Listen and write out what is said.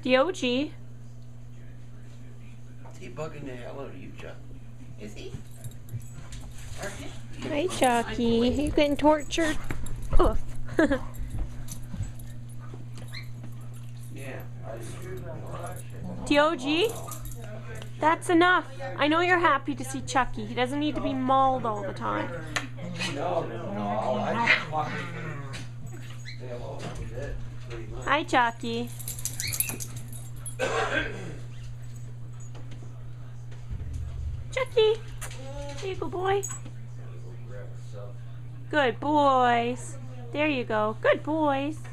D.O.G. Is he bugging the hell out of you, Chuck? Is he? Hi, Chucky. You getting tortured? Oof. Yeah. D.O.G. That's enough. I know you're happy to see Chucky. He doesn't need to be mauled all the time. Hi, Chucky. Chucky. There you go, boy. Good boys. There you go. Good boys.